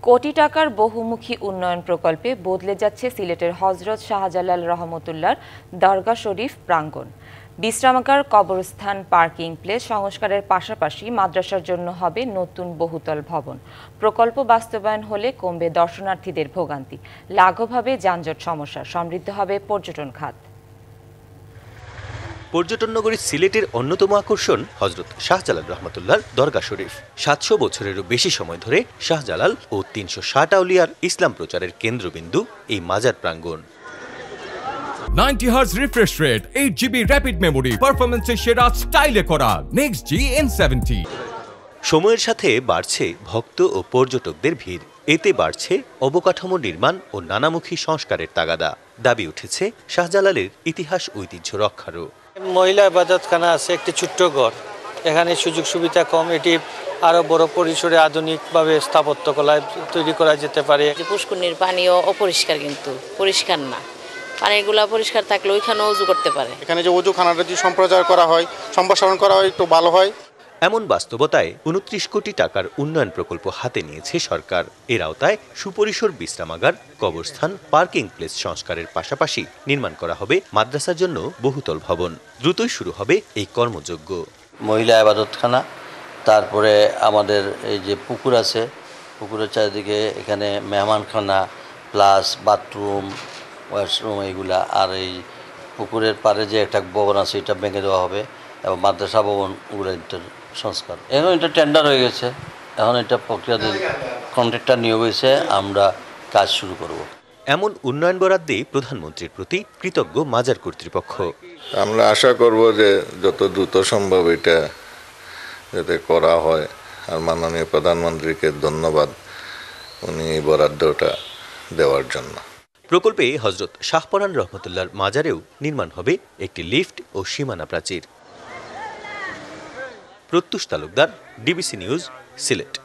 কোটি টাকার বহুমুখী উন্নয়ন প্রকল্পে বদলে যাচ্ছে সিলেটের হযরত শাহজালাল রহমতুল্লাহর দরগা শরীফ প্রাঙ্গণ। বিশ্রামাগার, কবরস্থান, পার্কিং প্লেস সংস্কারের পাশাপাশি মাদ্রাসার জন্য হবে নতুন বহুতল ভবন। প্রকল্প বাস্তবায়ন হলে কমবে দর্শনার্থীদের ভোগান্তি, লাঘব হবে যানজট সমস্যা, সমৃদ্ধ হবে পর্যটন খাত। পর্যটন নগরী সিলেটের অন্যতম আকর্ষণ হযরত শাহজালাল রহমতুল্লাহর দরগা শরীফ। ৭০০ বছরেরও বেশি সময় ধরে শাহজালাল ও ৩৬০ আউলিয়ার ইসলাম প্রচারের কেন্দ্রবিন্দু এই মাজার প্রাঙ্গণ। 90 Hz refresh rate, 8GB rapid memory, performance সেরা স্টাইলে করা নেক্সট জি N70। সময়ের সাথে বাড়ছে ভক্ত ও পর্যটকদের ভিড়, এতে বাড়ছে অবকাঠামো নির্মাণ ও নানামুখী সংস্কারের তাগাদা। দাবি উঠেছে শাহজালালের ইতিহাস ঐতিহ্য রক্ষারও। মহিলা ইবাদতখানা আছে, একটি ছোট্ট ঘর, এখানে সুযোগ সুবিধা কম, এটি আরো বড় পরিসরে আধুনিকভাবে স্থাপত্য কলায় তৈরি করা যেতে পারে। পুষ্করণীর পানিও অপরিষ্কার, কিন্তু পরিষ্কার না, পানিগুলা পরিষ্কার থাকলে ওইখানে ওযু করতে পারে। এখানে যে ওযুখানাটা যদি সম্প্রচার করা হয়, সম্প্রসারণ করা হয়, একটু ভালো হয়। এমন বাস্তবতায় ২৯ কোটি টাকার উন্নয়ন প্রকল্প হাতে নিয়েছে সরকার। এর আওতায় সুপরিসর বিশ্রামাগার, কবরস্থান, পার্কিং প্লেস সংস্কারের পাশাপাশি নির্মাণ করা হবে মাদ্রাসার জন্য বহুতল ভবন। দ্রুতই শুরু হবে এই কর্মযজ্ঞ। মহিলা ইবাদতখানা, তারপরে আমাদের এই যে পুকুর আছে, পুকুরের চারিদিকে এখানে মেহমানখানা প্লাস বাথরুম, ওয়াশরুম এইগুলা, আর এই পুকুরের পাড়ে যে একটা ভবন আছে এটা ভেঙে দেওয়া হবে এবং মাদ্রাসা ভবনগুলো সংস্কার। এখন এটা টেন্ডার হয়ে গেছে, এখন এটা প্রক্রিয়াধীন, কন্ট্রাক্টর নিয়োগ হয়েছে, আমরা কাজ শুরু করব। এমন উন্নয়ন বরাদ্দে প্রধানমন্ত্রীর প্রতি কৃতজ্ঞ মাজার কর্তৃপক্ষ। আমরা আশা করব যে যত দ্রুত সম্ভব এটা যাতে করা হয়। আর মাননীয় প্রধানমন্ত্রীকে ধন্যবাদ উনি এই বরাদ্দটা দেওয়ার জন্য। প্রকল্পে হযরত শাহপরান রহমতুল্লাহর মাজারেও নির্মাণ হবে একটি লিফট ও সীমানা প্রাচীর। Pratyush Talukdar, DBC news, Sylhet.